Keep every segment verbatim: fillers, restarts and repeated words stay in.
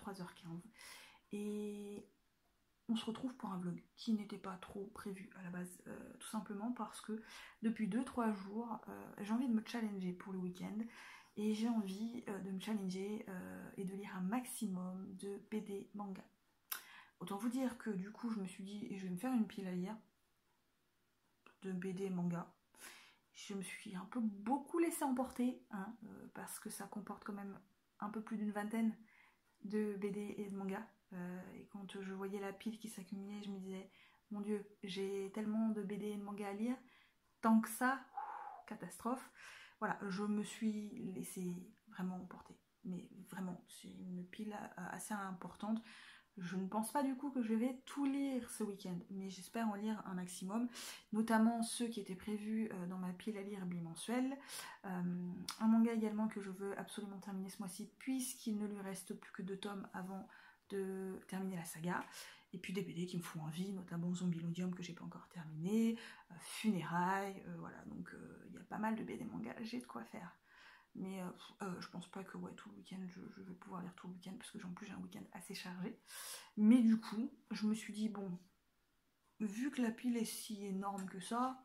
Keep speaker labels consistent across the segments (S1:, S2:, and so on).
S1: vingt-trois heures quinze. Et on se retrouve pour un vlog qui n'était pas trop prévu à la base, euh, tout simplement parce que depuis deux trois jours, euh, j'ai envie de me challenger pour le week-end. Et j'ai envie euh, de me challenger euh, et de lire un maximum de B D manga. Autant vous dire que du coup je me suis dit, je vais me faire une pile à lire de B D manga. Je me suis un peu beaucoup laissée emporter, hein, euh, parce que ça comporte quand même un peu plus d'une vingtaine de B D et de manga. Euh, et quand je voyais la pile qui s'accumulait, je me disais, mon Dieu, j'ai tellement de B D et de manga à lire, tant que ça, catastrophe. Voilà, je me suis laissée vraiment emporter. Mais vraiment, c'est une pile assez importante. Je ne pense pas du coup que je vais tout lire ce week-end, mais j'espère en lire un maximum, notamment ceux qui étaient prévus dans ma pile à lire bimensuelle. Euh, un manga également que je veux absolument terminer ce mois-ci, puisqu'il ne lui reste plus que deux tomes avant de terminer la saga. Et puis des B D qui me font envie, notamment Zombielodium que j'ai pas encore terminé, euh, Funérailles, euh, voilà, donc il euh, y a pas mal de B D manga, j'ai de quoi faire. Mais euh, euh, je pense pas que ouais, tout le week-end, je, je vais pouvoir lire tout le week-end, parce que en plus j'ai un week-end assez chargé. Mais du coup, je me suis dit, bon, vu que la pile est si énorme que ça,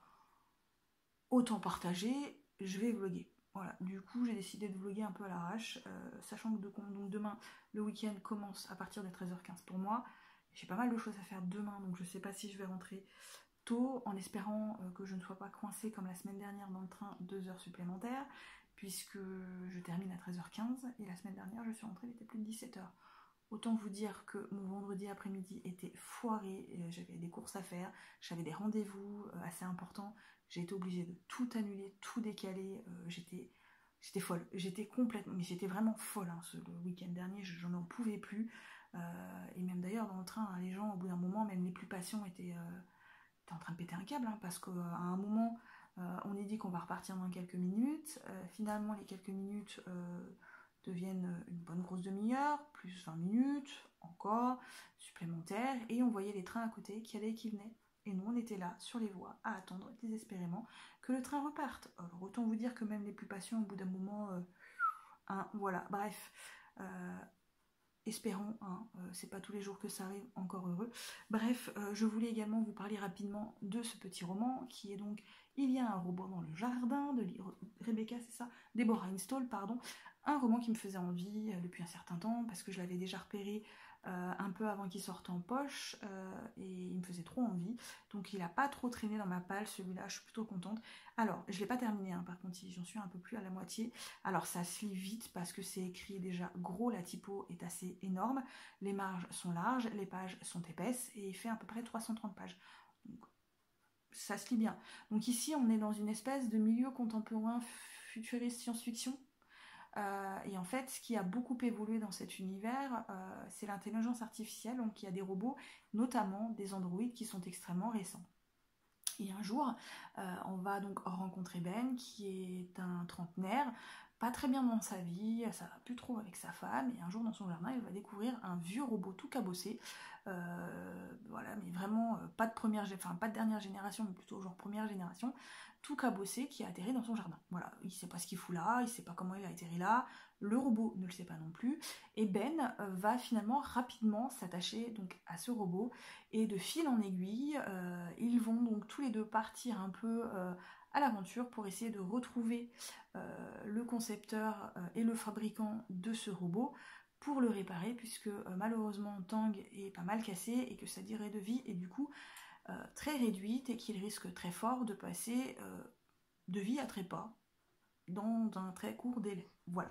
S1: autant partager, je vais vlogger. Voilà, du coup j'ai décidé de vlogger un peu à l'arrache, euh, sachant que de, donc demain, le week-end commence à partir de treize heures quinze pour moi. J'ai pas mal de choses à faire demain, donc je sais pas si je vais rentrer tôt, en espérant euh, que je ne sois pas coincée comme la semaine dernière dans le train deux heures supplémentaires, puisque je termine à treize heures quinze, et la semaine dernière je suis rentrée, il était plus de dix-sept heures. Autant vous dire que mon vendredi après-midi était foiré, j'avais des courses à faire, j'avais des rendez-vous assez importants, j'ai été obligée de tout annuler, tout décaler, euh, j'étais, j'étais folle, j'étais complètement, mais j'étais vraiment folle, hein, ce, le week-end dernier, j'en en pouvais plus, euh, et même d'ailleurs dans le train, hein, les gens au bout d'un moment, même les plus patients étaient, euh, étaient en train de péter un câble, hein, parce qu'à un moment, euh, on est dit qu'on va repartir dans quelques minutes, euh, finalement les quelques minutes... Euh, deviennent une bonne grosse demi-heure, plus vingt minutes, encore, supplémentaires, et on voyait les trains à côté qui allaient et qui venaient. Et nous, on était là, sur les voies, à attendre désespérément que le train reparte. Alors, autant vous dire que même les plus patients, au bout d'un moment, euh, hein, voilà, bref, euh, espérons, hein, euh, c'est pas tous les jours que ça arrive, encore heureux. Bref, euh, je voulais également vous parler rapidement de ce petit roman, qui est donc Il y a un robot dans le jardin, de Rebecca, c'est ça, Deborah Install, pardon, un roman qui me faisait envie euh, depuis un certain temps, parce que je l'avais déjà repéré euh, un peu avant qu'il sorte en poche, euh, et il me faisait trop envie, donc il a pas trop traîné dans ma palle, celui-là, je suis plutôt contente. Alors, je l'ai pas terminé, hein, par contre, j'en suis un peu plus à la moitié. Alors, ça se lit vite, parce que c'est écrit déjà gros, la typo est assez énorme, les marges sont larges, les pages sont épaisses, et il fait à peu près trois cent trente pages. Donc, ça se lit bien. Donc ici, on est dans une espèce de milieu contemporain futuriste science-fiction. Euh, et en fait, ce qui a beaucoup évolué dans cet univers, euh, c'est l'intelligence artificielle. Donc il y a des robots, notamment des androïdes, qui sont extrêmement récents. Et un jour, euh, on va donc rencontrer Ben, qui est un trentenaire, pas très bien dans sa vie, ça va plus trop avec sa femme, et un jour dans son jardin, il va découvrir un vieux robot tout cabossé, euh, voilà, mais vraiment euh, pas de première, enfin pas de dernière génération, mais plutôt genre première génération, tout cabossé, qui a atterri dans son jardin. Voilà, il sait pas ce qu'il fout là, il sait pas comment il a atterri là, le robot ne le sait pas non plus, et Ben euh, va finalement rapidement s'attacher donc à ce robot, et de fil en aiguille, euh, ils vont donc tous les deux partir un peu euh, à l'aventure pour essayer de retrouver euh, le concepteur euh, et le fabricant de ce robot pour le réparer, puisque euh, malheureusement Tang est pas mal cassé et que sa durée de vie est du coup euh, très réduite et qu'il risque très fort de passer euh, de vie à trépas dans un très court délai. Voilà.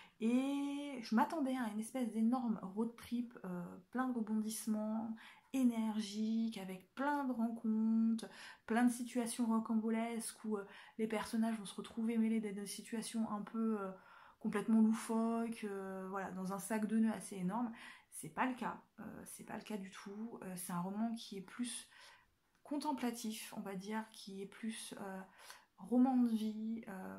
S1: Et je m'attendais à une espèce d'énorme road trip, euh, plein de rebondissements, énergique, avec plein de rencontres, plein de situations rocambolesques où euh, les personnages vont se retrouver mêlés dans des situations un peu euh, complètement loufoques, euh, voilà, dans un sac de nœuds assez énorme. C'est pas le cas, euh, c'est pas le cas du tout. Euh, c'est un roman qui est plus contemplatif, on va dire, qui est plus euh, roman de vie, euh,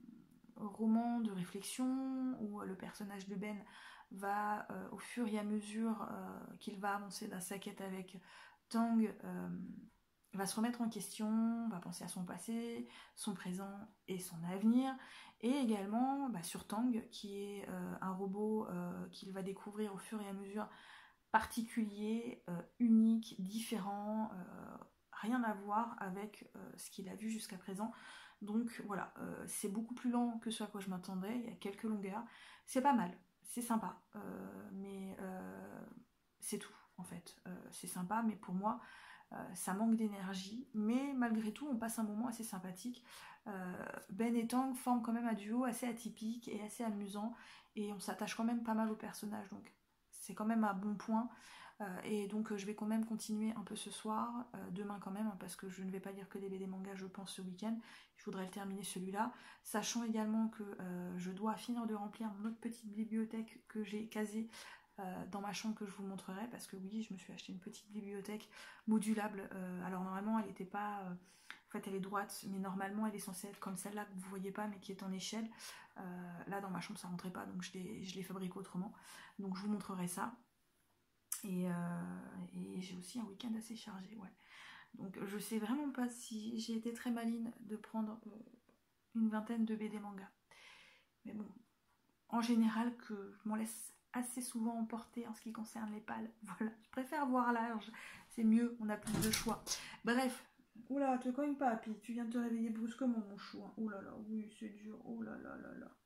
S1: roman de réflexion, où le personnage de Ben va, euh, au fur et à mesure euh, qu'il va avancer dans sa quête avec Tang, euh, va se remettre en question, va penser à son passé, son présent et son avenir, et également bah, sur Tang, qui est euh, un robot euh, qu'il va découvrir au fur et à mesure, particulier, euh, unique, différent, euh, rien à voir avec euh, ce qu'il a vu jusqu'à présent. Donc voilà, euh, c'est beaucoup plus lent que ce à quoi je m'attendais, il y a quelques longueurs, c'est pas mal, c'est sympa, euh, mais euh, c'est tout en fait, euh, c'est sympa, mais pour moi, euh, ça manque d'énergie, mais malgré tout, on passe un moment assez sympathique. Euh, Ben et Tang forment quand même un duo assez atypique et assez amusant, et on s'attache quand même pas mal au personnage, donc c'est quand même un bon point. Euh, et donc euh, je vais quand même continuer un peu ce soir, euh, demain quand même, hein, parce que je ne vais pas lire que des B D manga, je pense, ce week-end. Je voudrais le terminer celui-là, sachant également que euh, je dois finir de remplir mon autre petite bibliothèque que j'ai casée euh, dans ma chambre, que je vous montrerai, parce que oui, je me suis acheté une petite bibliothèque modulable. Euh, alors normalement, elle n'était pas... Euh, en fait, elle est droite, mais normalement, elle est censée être comme celle-là que vous voyez pas, mais qui est en échelle. Euh, là, dans ma chambre, ça rentrait pas, donc je l'ai, je l'ai fabriqué autrement. Donc je vous montrerai ça. Et, euh, et j'ai aussi un week-end assez chargé, ouais. Donc je sais vraiment pas si j'ai été très maligne de prendre euh, une vingtaine de B D manga. Mais bon, en général, que je m'en laisse assez souvent emporter en ce qui concerne les pales. Voilà, je préfère voir large, c'est mieux, on a plus de choix. Bref, oula, te cogne pas, Happy, tu viens de te réveiller brusquement, mon chou. Hein. Oula là, oui, c'est dur, oula là là là.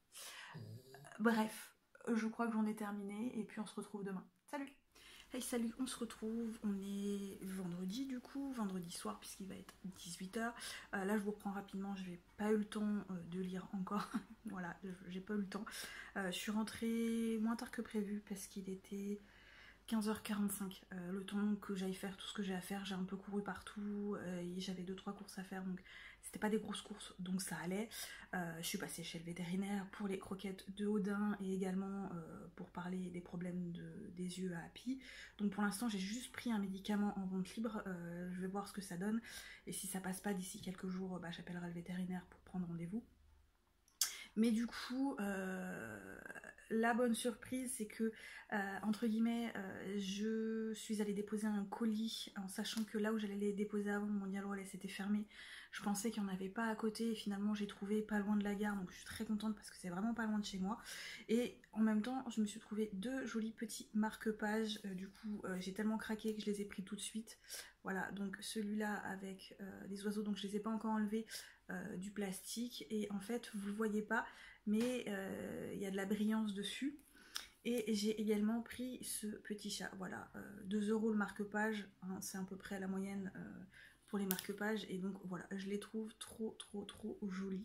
S1: Bref, je crois que j'en ai terminé, et puis on se retrouve demain. Salut! Hey salut, on se retrouve, on est vendredi du coup, vendredi soir puisqu'il va être dix-huit heures. Euh, là je vous reprends rapidement, je n'ai pas eu le temps euh, de lire encore, voilà, j'ai pas eu le temps. Euh, je suis rentrée moins tard que prévu parce qu'il était quinze heures quarante-cinq, euh, le temps que j'aille faire tout ce que j'ai à faire, j'ai un peu couru partout, euh, et j'avais deux trois courses à faire, donc c'était pas des grosses courses, donc ça allait. Euh, je suis passée chez le vétérinaire pour les croquettes de Odin et également euh, pour parler des problèmes de, des yeux à Happy. Donc pour l'instant j'ai juste pris un médicament en vente libre, euh, je vais voir ce que ça donne, et si ça passe pas d'ici quelques jours, bah, j'appellerai le vétérinaire pour prendre rendez-vous. Mais du coup, euh, la bonne surprise, c'est que, euh, entre guillemets, euh, je suis allée déposer un colis en sachant que là où j'allais les déposer avant, mon Mondial Relais s'était fermé. Je pensais qu'il n'y en avait pas à côté et finalement j'ai trouvé pas loin de la gare, donc je suis très contente parce que c'est vraiment pas loin de chez moi. Et en même temps, je me suis trouvé deux jolis petits marque-pages. Euh, du coup, euh, j'ai tellement craqué que je les ai pris tout de suite. Voilà, donc celui-là avec euh, des oiseaux, donc je les ai pas encore enlevés. Euh, du plastique, et en fait vous le voyez pas, mais il euh, y a de la brillance dessus. Et j'ai également pris ce petit chat, voilà, euh, deux euros le marque-page, hein, c'est à peu près la moyenne euh, pour les marque-pages, et donc voilà, je les trouve trop trop trop jolis.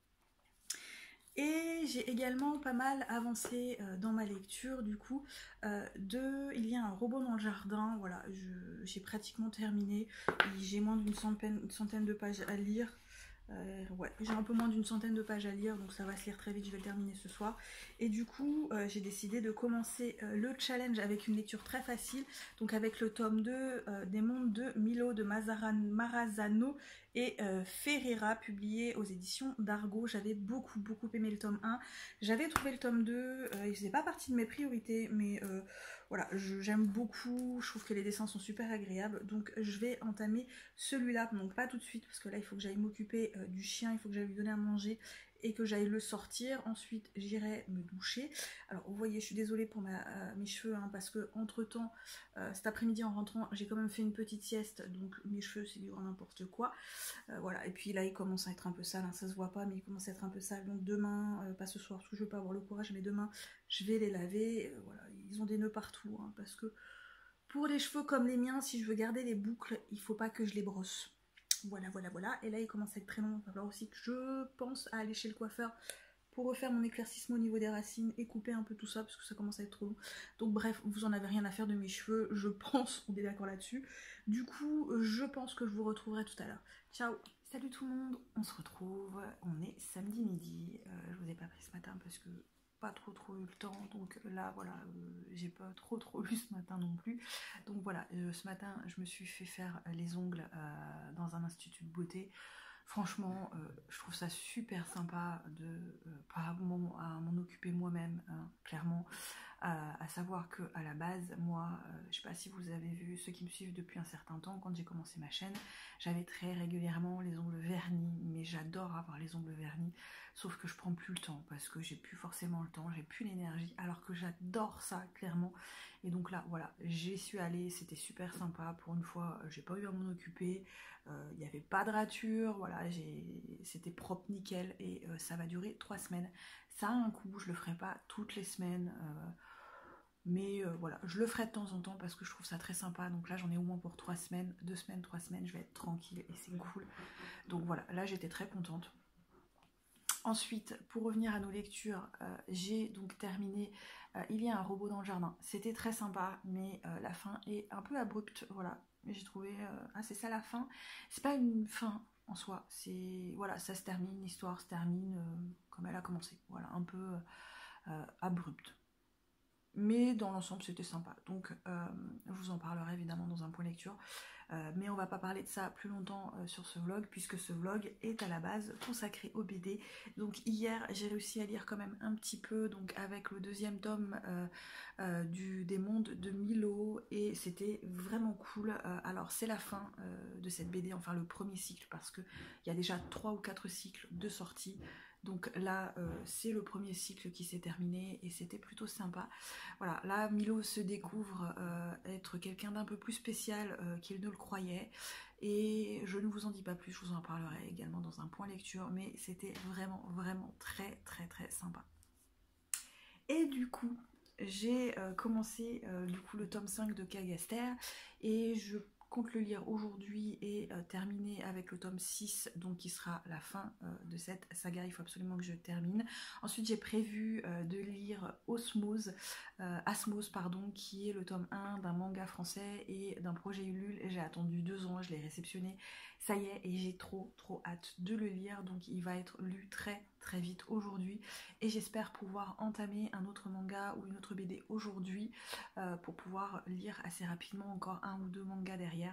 S1: Et j'ai également pas mal avancé euh, dans ma lecture, du coup, euh, de Il y a un robot dans le jardin, voilà, j'ai pratiquement terminé, j'ai moins d'une centaine, une centaine de pages à lire. Euh, ouais, j'ai un peu moins d'une centaine de pages à lire, donc ça va se lire très vite, je vais le terminer ce soir. Et du coup, euh, j'ai décidé de commencer euh, le challenge avec une lecture très facile, donc avec le tome deux euh, des mondes de Milo de Mazaran, Marazano et euh, Ferreira, publié aux éditions d'Argo. J'avais beaucoup beaucoup aimé le tome un, j'avais trouvé le tome deux, euh, il faisait pas partie de mes priorités, mais euh, voilà, j'aime beaucoup, je trouve que les dessins sont super agréables, donc je vais entamer celui-là, donc pas tout de suite, parce que là il faut que j'aille m'occuper euh, du chien, il faut que j'aille lui donner à manger et que j'aille le sortir. Ensuite j'irai me doucher. Alors vous voyez, je suis désolée pour ma, euh, mes cheveux, hein, parce que entre temps, euh, cet après-midi en rentrant, j'ai quand même fait une petite sieste, donc mes cheveux c'est du grand n'importe quoi. Euh, voilà, et puis là il commence à être un peu sale, hein, ça se voit pas, mais il commence à être un peu sale, donc demain, euh, pas ce soir, parce que je veux pas avoir le courage, mais demain je vais les laver. Euh, voilà, ils ont des nœuds partout, hein, parce que pour les cheveux comme les miens, si je veux garder les boucles, il faut pas que je les brosse. Voilà, voilà, voilà. Et là, il commence à être très long. Il va falloir aussi que je pense à aller chez le coiffeur pour refaire mon éclaircissement au niveau des racines et couper un peu tout ça parce que ça commence à être trop long. Donc bref, vous en avez rien à faire de mes cheveux, je pense, on est d'accord là-dessus. Du coup, je pense que je vous retrouverai tout à l'heure. Ciao! Salut tout le monde, on se retrouve, on est samedi midi. Euh, je vous ai pas pris ce matin parce que pas trop trop eu le temps, donc là voilà, euh, j'ai pas trop trop lu ce matin non plus. Donc voilà, euh, ce matin je me suis fait faire les ongles euh, dans un institut de beauté. Franchement, euh, je trouve ça super sympa de euh, pas à m'en occuper moi-même, hein, clairement. Euh, à savoir que à la base, moi, euh, je sais pas si vous avez vu, ceux qui me suivent depuis un certain temps, quand j'ai commencé ma chaîne, j'avais très régulièrement les ongles vernis, mais j'adore avoir les ongles vernis, sauf que je prends plus le temps, parce que j'ai plus forcément le temps, j'ai plus l'énergie, alors que j'adore ça, clairement. Et donc là, voilà, j'y suis allée, c'était super sympa, pour une fois, j'ai pas eu à m'en occuper, il euh, n'y avait pas de rature, voilà, c'était propre, nickel, et euh, ça va durer trois semaines. Ça a un coût, je le ferai pas toutes les semaines, euh, mais euh, voilà, je le ferai de temps en temps parce que je trouve ça très sympa. Donc là, j'en ai au moins pour trois semaines, deux semaines, trois semaines, je vais être tranquille et c'est cool. Donc voilà, là j'étais très contente. Ensuite, pour revenir à nos lectures, euh, j'ai donc terminé euh, Il y a un robot dans le jardin. C'était très sympa, mais euh, la fin est un peu abrupte. Voilà, j'ai trouvé. Euh... Ah, c'est ça la fin. C'est pas une fin en soi. C'est voilà, ça se termine, l'histoire se termine euh, comme elle a commencé. Voilà, un peu euh, abrupte. Mais dans l'ensemble, c'était sympa. Donc, euh, je vous en parlerai évidemment dans un point lecture. Euh, mais on va pas parler de ça plus longtemps euh, sur ce vlog, puisque ce vlog est à la base consacré au B D. Donc hier, j'ai réussi à lire quand même un petit peu, donc avec le deuxième tome euh, euh, du, des mondes de Milo, et c'était vraiment cool. Euh, alors c'est la fin euh, de cette B D, enfin le premier cycle, parce qu'il y a déjà trois ou quatre cycles de sortie. Donc là, euh, c'est le premier cycle qui s'est terminé et c'était plutôt sympa. Voilà, là, Milo se découvre euh, être quelqu'un d'un peu plus spécial euh, qu'il ne le croyait. Et je ne vous en dis pas plus, je vous en parlerai également dans un point lecture, mais c'était vraiment, vraiment très, très, très sympa. Et du coup, j'ai euh, commencé euh, du coup le tome cinq de Cagaster et je compte le lire aujourd'hui et euh, terminer avec le tome six, donc qui sera la fin euh, de cette saga. Il faut absolument que je termine. Ensuite, j'ai prévu euh, de lire Osmose, euh, Asmose, pardon, qui est le tome un d'un manga français et d'un projet Ulule. J'ai attendu deux ans, je l'ai réceptionné, ça y est, et j'ai trop trop hâte de le lire, donc il va être lu très très vite aujourd'hui et j'espère pouvoir entamer un autre manga ou une autre B D aujourd'hui euh, pour pouvoir lire assez rapidement encore un ou deux mangas derrière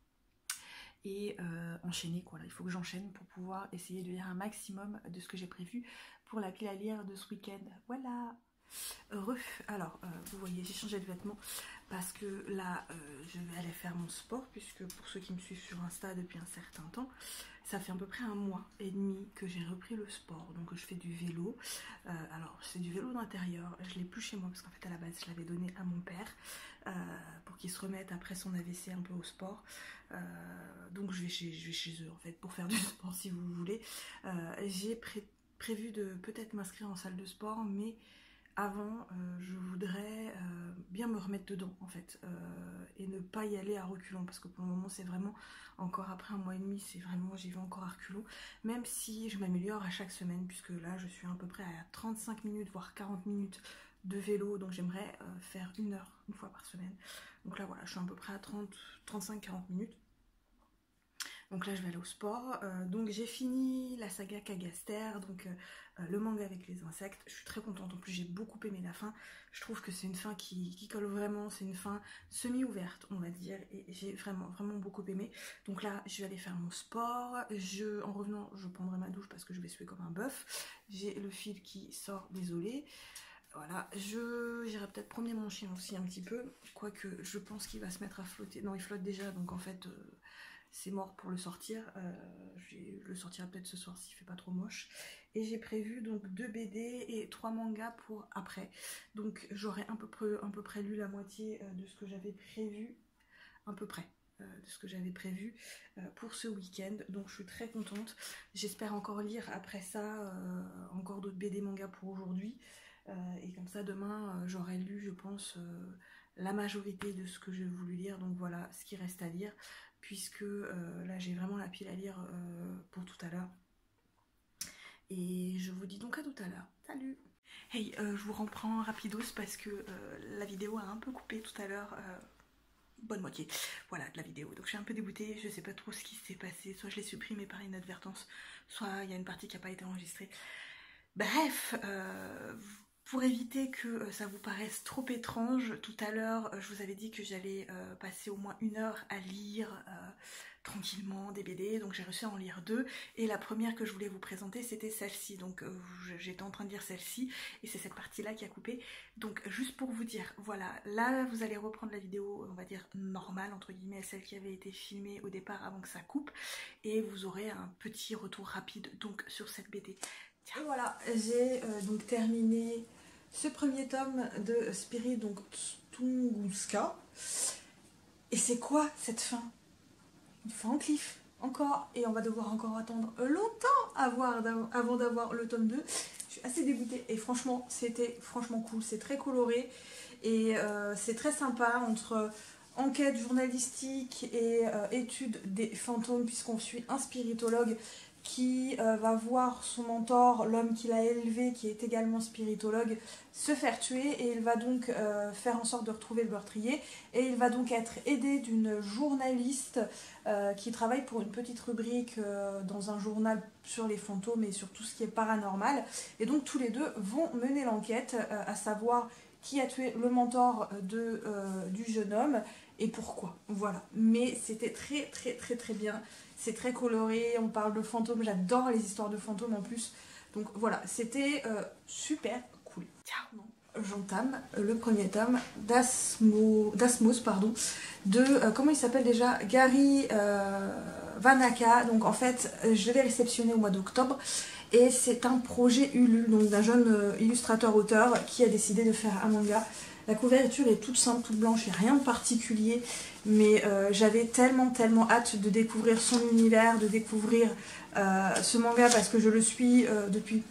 S1: et euh, enchaîner quoi. Là, il faut que j'enchaîne pour pouvoir essayer de lire un maximum de ce que j'ai prévu pour la pile à lire de ce week-end. Voilà. Heureux. Alors, euh, vous voyez, j'ai changé de vêtements parce que là, euh, je vais aller faire mon sport, puisque pour ceux qui me suivent sur Insta depuis un certain temps, ça fait à peu près un mois et demi que j'ai repris le sport. Donc, je fais du vélo. Euh, alors, c'est du vélo d'intérieur. Je l'ai plus chez moi parce qu'en fait, à la base, je l'avais donné à mon père euh, pour qu'il se remette après son A V C un peu au sport. Euh, donc, je vais, chez, je vais chez eux en fait pour faire du sport si vous voulez. Euh, j'ai pré prévu de peut-être m'inscrire en salle de sport, mais avant, euh, je voudrais euh, bien me remettre dedans en fait euh, et ne pas y aller à reculons parce que pour le moment c'est vraiment encore après un mois et demi, c'est vraiment j'y vais encore à reculons, même si je m'améliore à chaque semaine puisque là je suis à peu près à trente-cinq minutes voire quarante minutes de vélo, donc j'aimerais euh, faire une heure une fois par semaine. Donc là voilà, je suis à peu près à trente, trente-cinq, quarante minutes. Donc là je vais aller au sport, euh, donc j'ai fini la saga Cagaster, donc euh, le manga avec les insectes. Je suis très contente, en plus j'ai beaucoup aimé la fin, je trouve que c'est une fin qui, qui colle vraiment, c'est une fin semi-ouverte on va dire, et j'ai vraiment vraiment beaucoup aimé. Donc là je vais aller faire mon sport, je, en revenant je prendrai ma douche parce que je vais suer comme un bœuf, j'ai le fil qui sort, désolé. Voilà, je j'irai peut-être promener mon chien aussi un petit peu, quoique je pense qu'il va se mettre à flotter, non il flotte déjà donc en fait... Euh, c'est mort pour le sortir, euh, je le sortirai peut-être ce soir s'il fait pas trop moche. Et j'ai prévu donc deux B D et trois mangas pour après. Donc j'aurai à peu près, à peu près lu la moitié de ce que j'avais prévu, à peu près euh, de ce que j'avais prévu euh, pour ce week-end. Donc je suis très contente. J'espère encore lire après ça euh, encore d'autres B D mangas pour aujourd'hui. Euh, et comme ça demain euh, j'aurai lu je pense euh, la majorité de ce que j'ai voulu lire. Donc voilà ce qui reste à lire, puisque euh, là j'ai vraiment la pile à lire euh, pour tout à l'heure. Et je vous dis donc à tout à l'heure. Salut! Hey, euh, je vous reprends rapidos parce que euh, la vidéo a un peu coupé tout à l'heure. Euh, bonne moitié, voilà, de la vidéo. Donc je suis un peu dégoûtée, je sais pas trop ce qui s'est passé. Soit je l'ai supprimé par inadvertance, soit il y a une partie qui n'a pas été enregistrée. Bref, euh, Pour éviter que euh, ça vous paraisse trop étrange, tout à l'heure euh, je vous avais dit que j'allais euh, passer au moins une heure à lire euh, tranquillement des B D, donc j'ai réussi à en lire deux, et la première que je voulais vous présenter c'était celle-ci, donc euh, j'étais en train de lire celle-ci, et c'est cette partie-là qui a coupé, donc juste pour vous dire, voilà, là vous allez reprendre la vidéo, on va dire normale, entre guillemets, celle qui avait été filmée au départ avant que ça coupe, et vous aurez un petit retour rapide donc sur cette B D. Tiens. Et voilà, j'ai euh, donc terminé ce premier tome de Spirit, donc Tunguska. Et c'est quoi cette fin? Une fin en cliff, encore. Et on va devoir encore attendre longtemps avoir, avant d'avoir le tome deux. Je suis assez dégoûtée. Et franchement, c'était franchement cool. C'est très coloré. Et euh, c'est très sympa entre enquête journalistique et euh, étude des fantômes, puisqu'on suit un spiritologue qui euh, va voir son mentor, l'homme qu'il a élevé, qui est également spiritologue, se faire tuer, et il va donc euh, faire en sorte de retrouver le meurtrier, et il va donc être aidé d'une journaliste euh, qui travaille pour une petite rubrique euh, dans un journal sur les fantômes et sur tout ce qui est paranormal, et donc tous les deux vont mener l'enquête, euh, à savoir qui a tué le mentor de, euh, du jeune homme et pourquoi, voilà. Mais c'était très très très très bien. C'est très coloré, on parle de fantômes, j'adore les histoires de fantômes en plus. Donc voilà, c'était euh, super cool. Tiens, j'entame le premier tome d'Asmo, d'Asmos, pardon, de, euh, comment il s'appelle déjà, Gary euh, Vanaka. Donc en fait, je l'ai réceptionné au mois d'octobre. Et c'est un projet Ulule, donc d'un jeune euh, illustrateur-auteur qui a décidé de faire un manga. La couverture est toute simple, toute blanche, il n'y a rien de particulier, mais euh, j'avais tellement tellement hâte de découvrir son univers, de découvrir euh, ce manga, parce que je le suis euh, depuis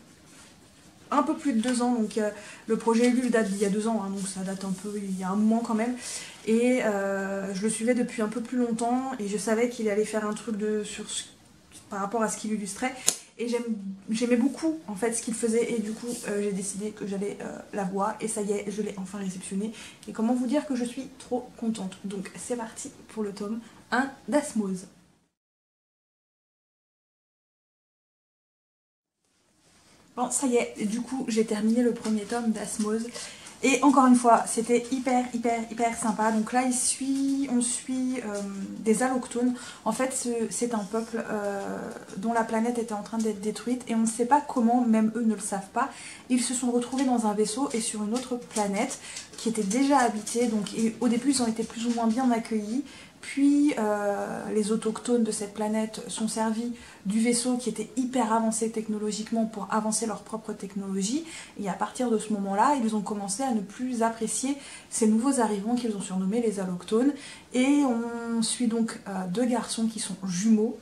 S1: un peu plus de deux ans, donc euh, le projet Ulule date d'il y a deux ans, hein, donc ça date un peu, il y a un moment quand même, et euh, je le suivais depuis un peu plus longtemps, et je savais qu'il allait faire un truc de, sur, par rapport à ce qu'il illustrait. Et j'aimais beaucoup en fait ce qu'il faisait, et du coup euh, j'ai décidé que j'allais euh, la voir, et ça y est, je l'ai enfin réceptionné. Et comment vous dire que je suis trop contente. Donc c'est parti pour le tome un d'Asmos. Bon, ça y est, du coup j'ai terminé le premier tome d'Asmos. Et encore une fois, c'était hyper, hyper, hyper sympa. Donc là, il suit, on suit euh, des allochtones. En fait, c'est un peuple euh, dont la planète était en train d'être détruite. Et on ne sait pas comment, même eux ne le savent pas. Ils se sont retrouvés dans un vaisseau et sur une autre planète qui était déjà habitée. Donc et au début, ils ont été plus ou moins bien accueillis. Puis euh, les autochtones de cette planète sont servis du vaisseau qui était hyper avancé technologiquement pour avancer leur propre technologie. Et à partir de ce moment-là, ils ont commencé à ne plus apprécier ces nouveaux arrivants qu'ils ont surnommés les allochtones. Et on suit donc euh, deux garçons qui sont jumeaux,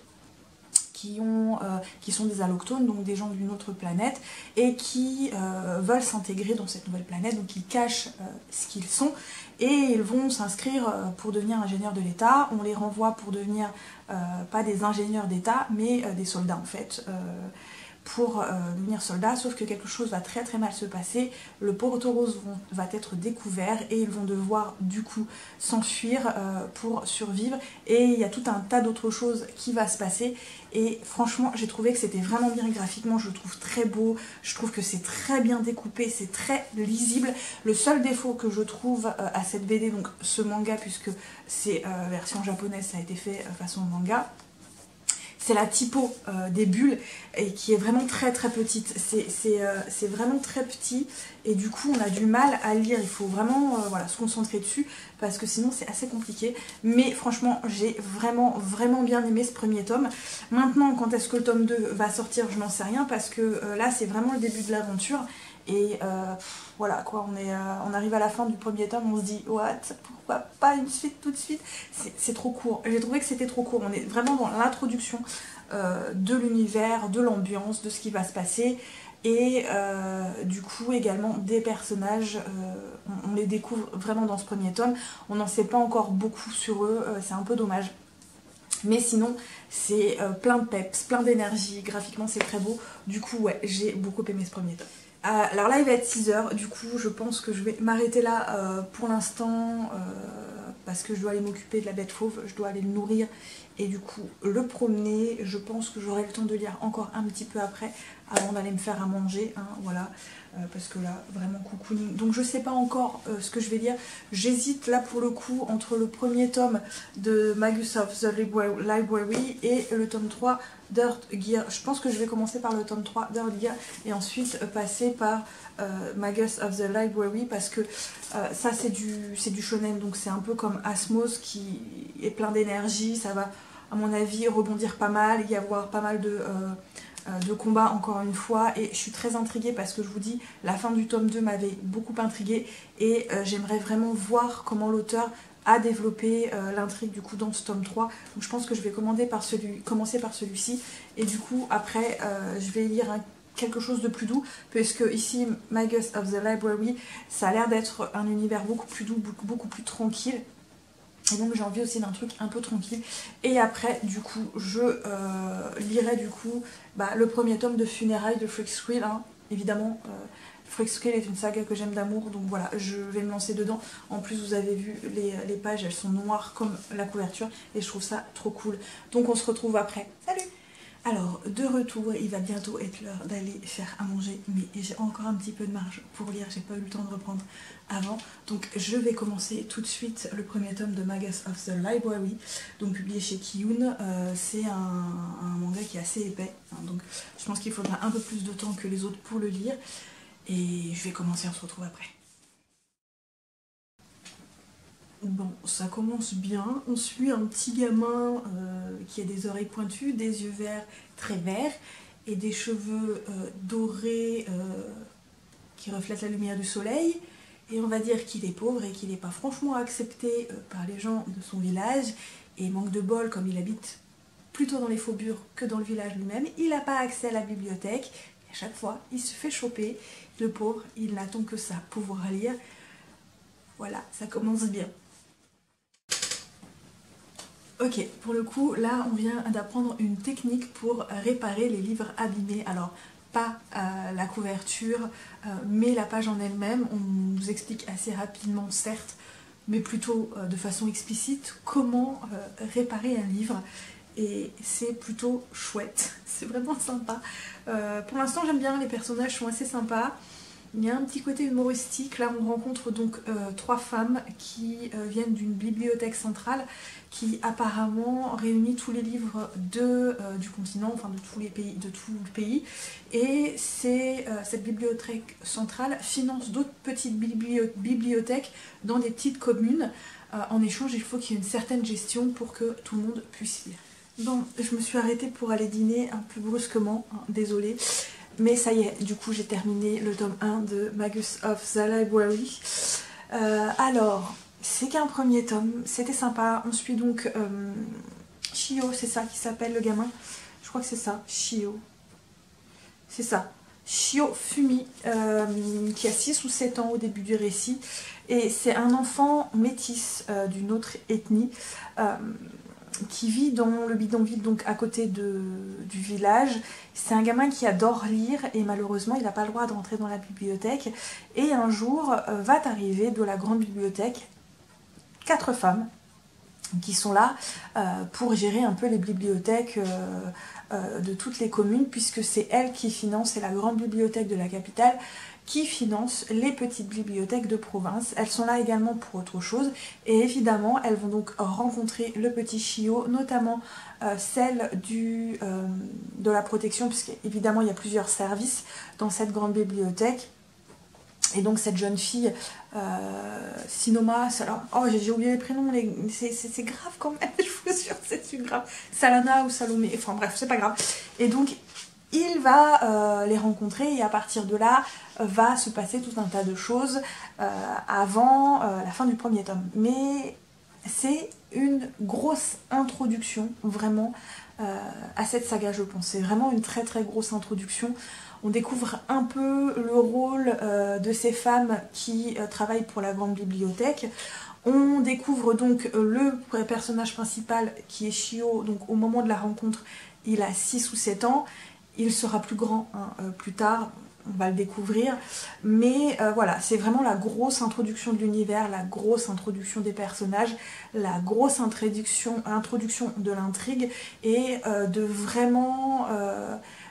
S1: qui, ont, euh, qui sont des allochtones, donc des gens d'une autre planète, et qui euh, veulent s'intégrer dans cette nouvelle planète, donc ils cachent euh, ce qu'ils sont, et ils vont s'inscrire euh, pour devenir ingénieurs de l'État. On les renvoie pour devenir, euh, pas des ingénieurs d'État, mais euh, des soldats en fait, euh, pour euh, devenir soldats, sauf que quelque chose va très très mal se passer. Le Porto-Rose va être découvert et ils vont devoir du coup s'enfuir euh, pour survivre, et il y a tout un tas d'autres choses qui va se passer. Et franchement, j'ai trouvé que c'était vraiment bien graphiquement, je le trouve très beau, je trouve que c'est très bien découpé, c'est très lisible. Le seul défaut que je trouve euh, à cette B D, donc ce manga, puisque c'est euh, version japonaise, ça a été fait euh, façon manga, c'est la typo euh, des bulles, et qui est vraiment très très petite. C'est euh, vraiment très petit, et du coup on a du mal à lire. Il faut vraiment euh, voilà, se concentrer dessus, parce que sinon c'est assez compliqué. Mais franchement, j'ai vraiment vraiment bien aimé ce premier tome. Maintenant, quand est-ce que le tome deux va sortir, je n'en sais rien, parce que euh, là c'est vraiment le début de l'aventure. Et euh, voilà quoi, on, est, euh, on arrive à la fin du premier tome, on se dit what, pourquoi pas une suite tout de suite? C'est trop court, j'ai trouvé que c'était trop court. On est vraiment dans l'introduction euh, de l'univers, de l'ambiance, de ce qui va se passer, et euh, du coup également des personnages, euh, on, on les découvre vraiment dans ce premier tome. On n'en sait pas encore beaucoup sur eux, euh, c'est un peu dommage. Mais sinon, c'est euh, plein de peps, plein d'énergie, graphiquement c'est très beau. Du coup, ouais, j'ai beaucoup aimé ce premier tome. Euh, alors là il va être six heures, du coup je pense que je vais m'arrêter là euh, pour l'instant, euh, parce que je dois aller m'occuper de la bête fauve, je dois aller le nourrir et du coup le promener. Je pense que j'aurai le temps de lire encore un petit peu après, avant d'aller me faire à manger, hein, voilà. Euh, parce que là, vraiment cocooning. Donc je sais pas encore euh, ce que je vais lire. J'hésite là pour le coup entre le premier tome de Magus of the Library et le tome trois d'Earth Gear. Je pense que je vais commencer par le tome trois d'Earth Gear et ensuite euh, passer par euh, Magus of the Library parce que euh, ça c'est du, c'est du shonen, donc c'est un peu comme Asmos qui est plein d'énergie. Ça va à mon avis rebondir pas mal, y avoir pas mal de... Euh, de combat encore une fois, et je suis très intriguée parce que je vous dis, la fin du tome deux m'avait beaucoup intriguée et euh, j'aimerais vraiment voir comment l'auteur a développé euh, l'intrigue du coup dans ce tome trois. Donc je pense que je vais commander par celui, commencer par celui-ci et du coup après euh, je vais lire un, quelque chose de plus doux, puisque ici Magus of the Library, ça a l'air d'être un univers beaucoup plus doux, beaucoup, beaucoup plus tranquille. Et donc j'ai envie aussi d'un truc un peu tranquille. Et après, du coup, je euh, lirai du coup bah, le premier tome de Funérailles de Freaks Quill. Hein. Évidemment, euh, Freaks Quill est une saga que j'aime d'amour, donc voilà, je vais me lancer dedans. En plus, vous avez vu, les, les pages, elles sont noires comme la couverture, et je trouve ça trop cool. Donc on se retrouve après. Salut! Alors, de retour, il va bientôt être l'heure d'aller faire à manger, mais j'ai encore un petit peu de marge pour lire, j'ai pas eu le temps de reprendre avant. Donc je vais commencer tout de suite le premier tome de Magus of the Library, donc publié chez Kiyun. Euh, c'est un, un manga qui est assez épais, hein, donc je pense qu'il faudra un peu plus de temps que les autres pour le lire. Et je vais commencer, on se retrouve après. Bon, ça commence bien. On suit un petit gamin euh, qui a des oreilles pointues, des yeux verts très verts et des cheveux euh, dorés euh, qui reflètent la lumière du soleil. Et on va dire qu'il est pauvre et qu'il n'est pas franchement accepté euh, par les gens de son village. Et manque de bol, comme il habite plutôt dans les faubourgs que dans le village lui-même, il n'a pas accès à la bibliothèque. Et à chaque fois, il se fait choper. Le pauvre, il n'attend que ça, pouvoir lire. Voilà, ça commence bien. Ok, pour le coup, là, on vient d'apprendre une technique pour réparer les livres abîmés. Alors, pas euh, la couverture, euh, mais la page en elle-même. On nous explique assez rapidement, certes, mais plutôt euh, de façon explicite, comment euh, réparer un livre. Et c'est plutôt chouette, c'est vraiment sympa. Euh, pour l'instant, j'aime bien, les personnages sont assez sympas. Il y a un petit côté humoristique. Là, on rencontre donc euh, trois femmes qui euh, viennent d'une bibliothèque centrale qui apparemment réunit tous les livres de, euh, du continent, enfin de tous les pays, de tout le pays. Et c'est, euh, cette bibliothèque centrale finance d'autres petites bibliothèques dans des petites communes. Euh, en échange, il faut qu'il y ait une certaine gestion pour que tout le monde puisse lire. Bon, je me suis arrêtée pour aller dîner un peu brusquement, hein, désolée. Mais ça y est, du coup j'ai terminé le tome un de Magus of the Library. Euh, alors, c'est qu'un premier tome, c'était sympa. On suit donc euh, Shio, c'est ça qui s'appelle le gamin. Je crois que c'est ça, Shio. C'est ça. Shio Fumi, euh, qui a six ou sept ans au début du récit. Et c'est un enfant métis euh, d'une autre ethnie. Euh, qui vit dans le bidonville, donc à côté de, du village. C'est un gamin qui adore lire et malheureusement il n'a pas le droit de rentrer dans la bibliothèque. Et un jour euh, va arriver de la grande bibliothèque quatre femmes qui sont là euh, pour gérer un peu les bibliothèques euh, euh, de toutes les communes, puisque c'est elles qui financent, c'est la grande bibliothèque de la capitale qui finance les petites bibliothèques de province. Elles sont là également pour autre chose et évidemment elles vont donc rencontrer le petit Shio, notamment euh, celle du, euh, de la protection, puisqu'évidemment il y a plusieurs services dans cette grande bibliothèque. Et donc cette jeune fille, euh, Sinoma, alors, oh j'ai oublié les prénoms, les, c'est grave quand même, je vous assure, c'est grave. Salana ou Salomé, enfin bref, c'est pas grave. Et donc il va euh, les rencontrer et à partir de là va se passer tout un tas de choses euh, avant euh, la fin du premier tome. Mais c'est une grosse introduction vraiment euh, à cette saga, je pense. C'est vraiment une très très grosse introduction. On découvre un peu le rôle euh, de ces femmes qui euh, travaillent pour la grande bibliothèque. On découvre donc euh, le personnage principal qui est Shio. Donc au moment de la rencontre, il a six ou sept ans. Il sera plus grand hein, euh, plus tard, on va le découvrir. Mais euh, voilà, c'est vraiment la grosse introduction de l'univers, la grosse introduction des personnages, la grosse introduction, introduction de l'intrigue et euh, de vraiment... Euh,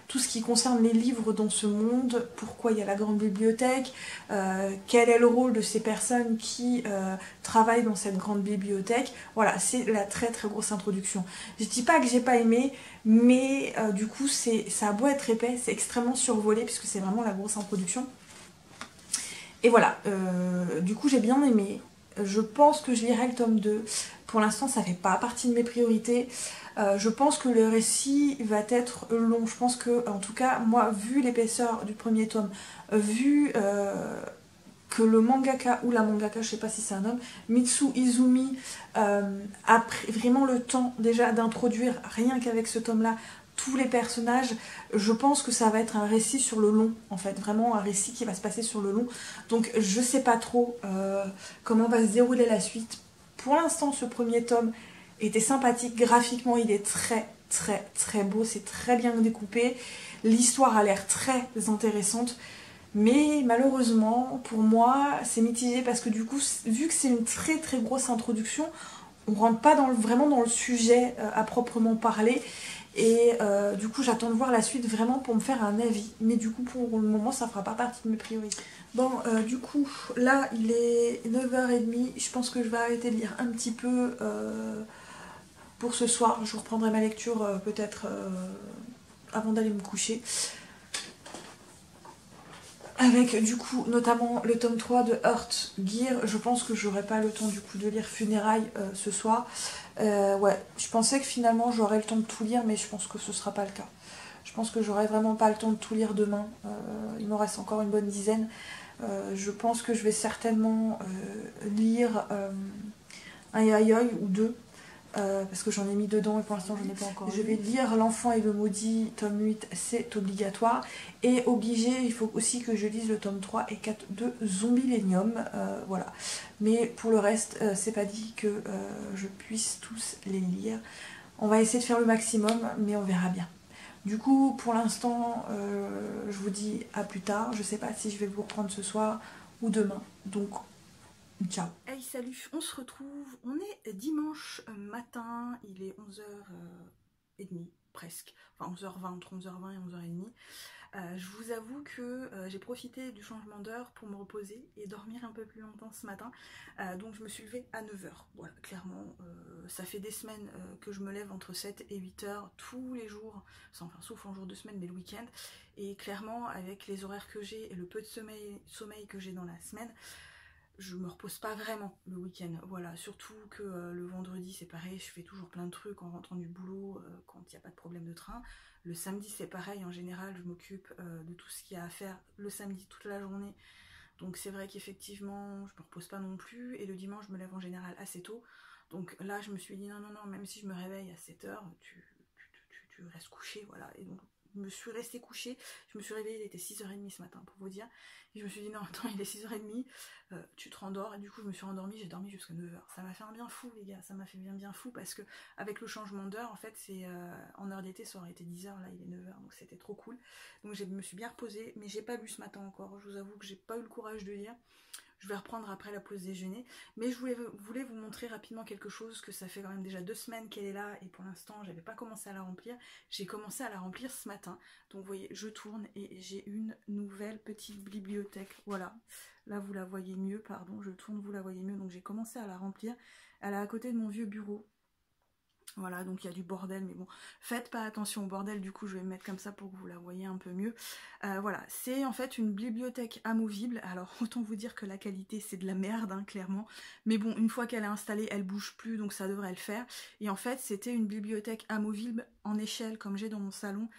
S1: tout ce qui concerne les livres dans ce monde, pourquoi il y a la grande bibliothèque, euh, quel est le rôle de ces personnes qui euh, travaillent dans cette grande bibliothèque. Voilà, c'est la très très grosse introduction. Je dis pas que j'ai pas aimé, mais euh, du coup c'est ça a beau être épais, c'est extrêmement survolé puisque c'est vraiment la grosse introduction. Et voilà, euh, du coup j'ai bien aimé. Je pense que je lirai le tome deux. Pour l'instant, ça fait pas partie de mes priorités. Euh, je pense que le récit va être long. Je pense que, en tout cas, moi, vu l'épaisseur du premier tome, vu euh, que le mangaka ou la mangaka, je sais pas si c'est un homme, Mitsu Izumi, euh, a pris vraiment le temps déjà d'introduire, rien qu'avec ce tome-là, tous les personnages, je pense que ça va être un récit sur le long, en fait, vraiment un récit qui va se passer sur le long. Donc je sais pas trop euh, comment va se dérouler la suite. Pour l'instant, ce premier tome était sympathique, graphiquement il est très très très beau, c'est très bien découpé, l'histoire a l'air très intéressante, mais malheureusement pour moi c'est mitigé parce que du coup, vu que c'est une très très grosse introduction, on rentre pas dans le, vraiment dans le sujet euh, à proprement parler. Et euh, du coup, j'attends de voir la suite vraiment pour me faire un avis. Mais du coup, pour le moment, ça fera pas partie de mes priorités. Bon, euh, du coup, là, il est neuf heures trente. Je pense que je vais arrêter de lire un petit peu euh, pour ce soir. Je reprendrai ma lecture euh, peut-être euh, avant d'aller me coucher. Avec du coup notamment le tome trois de Heart Gear. Je pense que j'aurai pas le temps du coup de lire Funérailles euh, ce soir. Euh, ouais, je pensais que finalement j'aurais le temps de tout lire, mais je pense que ce sera pas le cas. Je pense que j'aurai vraiment pas le temps de tout lire demain. Euh, il me reste encore une bonne dizaine. Euh, je pense que je vais certainement euh, lire euh, un Yayoi ou deux. Euh, parce que j'en ai mis dedans et pour l'instant j'en ai pas encore. Je vais lire L'Enfant et le Maudit, tome huit, c'est obligatoire. Et obligé, il faut aussi que je lise le tome trois et quatre de Zombielenium. Euh, voilà. Mais pour le reste, euh, c'est pas dit que euh, je puisse tous les lire. On va essayer de faire le maximum, mais on verra bien. Du coup, pour l'instant, euh, je vous dis à plus tard. Je sais pas si je vais vous reprendre ce soir ou demain. Donc, ciao. Hey, salut, on se retrouve. On est dimanche matin, il est onze heures trente presque, enfin onze heures vingt, entre onze heures vingt et onze heures trente. Euh, je vous avoue que euh, j'ai profité du changement d'heure pour me reposer et dormir un peu plus longtemps ce matin. Euh, donc je me suis levée à neuf heures. Voilà, clairement, euh, ça fait des semaines euh, que je me lève entre sept et huit heures tous les jours, enfin sauf en jour de semaine, mais le week-end. Et clairement, avec les horaires que j'ai et le peu de sommeil, sommeil que j'ai dans la semaine, je me repose pas vraiment le week-end, voilà, surtout que euh, le vendredi c'est pareil, je fais toujours plein de trucs en rentrant du boulot euh, quand il n'y a pas de problème de train. Le samedi c'est pareil, en général je m'occupe euh, de tout ce qu'il y a à faire le samedi toute la journée, donc c'est vrai qu'effectivement je me repose pas non plus, et le dimanche je me lève en général assez tôt, donc là je me suis dit non non non, même si je me réveille à sept heures, tu, tu, tu, tu restes couché, voilà, et donc je me suis restée couchée, je me suis réveillée, il était six heures trente ce matin pour vous dire, et je me suis dit non attends, il est six heures trente, euh, tu te rendors, et du coup je me suis rendormie, j'ai dormi jusqu'à neuf heures, ça m'a fait un bien fou les gars, ça m'a fait bien bien fou, parce que avec le changement d'heure, en fait c'est euh, en heure d'été ça aurait été dix heures, là il est neuf heures, donc c'était trop cool, donc je me suis bien reposée, mais j'ai pas lu ce matin encore, je vous avoue que j'ai pas eu le courage de lire. Je vais reprendre après la pause déjeuner, mais je voulais, voulais vous montrer rapidement quelque chose, que ça fait quand même déjà deux semaines qu'elle est là, et pour l'instant j'avais pas commencé à la remplir. J'ai commencé à la remplir ce matin, donc vous voyez, je tourne et j'ai une nouvelle petite bibliothèque, voilà, là vous la voyez mieux, pardon, je tourne, vous la voyez mieux, donc j'ai commencé à la remplir. Elle est à côté de mon vieux bureau. Voilà, donc il y a du bordel, mais bon, faites pas attention au bordel, du coup je vais me mettre comme ça pour que vous la voyez un peu mieux. Euh, voilà, c'est en fait une bibliothèque amovible, alors autant vous dire que la qualité c'est de la merde, hein, clairement, mais bon, une fois qu'elle est installée, elle bouge plus, donc ça devrait le faire. Et en fait, c'était une bibliothèque amovible en échelle, comme j'ai dans mon salon,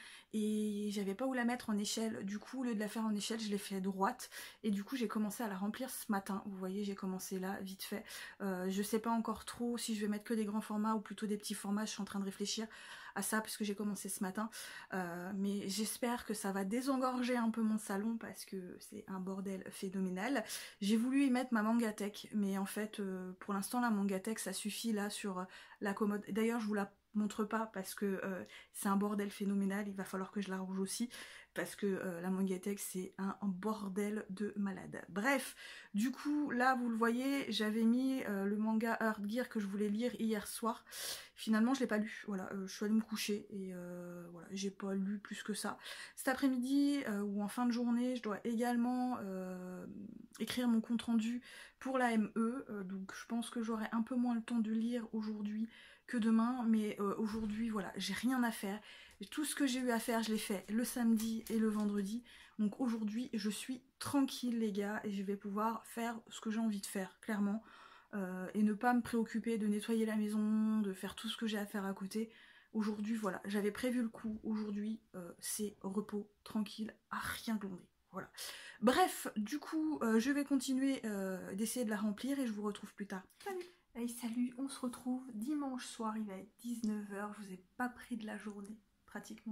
S1: et j'avais pas où la mettre en échelle, du coup au lieu de la faire en échelle, je l'ai fait droite, et du coup j'ai commencé à la remplir ce matin, vous voyez, j'ai commencé là, vite fait. Euh, je sais pas encore trop si je vais mettre que des grands formats ou plutôt des petits formats, je suis en train de réfléchir à ça puisque j'ai commencé ce matin, euh, mais j'espère que ça va désengorger un peu mon salon parce que c'est un bordel phénoménal. J'ai voulu y mettre ma mangatech, mais en fait euh, pour l'instant la mangatech ça suffit là sur euh, la commode, d'ailleurs je vous la montre pas parce que euh, c'est un bordel phénoménal, il va falloir que je la range aussi, parce que euh, la Mangatech c'est un, un bordel de malade. Bref, du coup là vous le voyez, j'avais mis euh, le manga Earth Gear que je voulais lire hier soir. Finalement je l'ai pas lu, voilà, euh, je suis allée me coucher et euh, voilà, j'ai pas lu plus que ça. Cet après-midi euh, ou en fin de journée, je dois également euh, écrire mon compte rendu pour la M E, euh, donc je pense que j'aurai un peu moins le temps de lire aujourd'hui que demain, mais euh, aujourd'hui voilà, j'ai rien à faire. Tout ce que j'ai eu à faire, je l'ai fait le samedi et le vendredi. Donc aujourd'hui, je suis tranquille les gars et je vais pouvoir faire ce que j'ai envie de faire, clairement. Euh, et ne pas me préoccuper de nettoyer la maison, de faire tout ce que j'ai à faire à côté. Aujourd'hui, voilà, j'avais prévu le coup. Aujourd'hui, euh, c'est repos, tranquille, à rien glandé. Voilà. Bref, du coup, euh, je vais continuer euh, d'essayer de la remplir et je vous retrouve plus tard. Salut! Hey, salut, on se retrouve dimanche soir, il va être dix-neuf heures, je vous ai pas pris de la journée, pratiquement.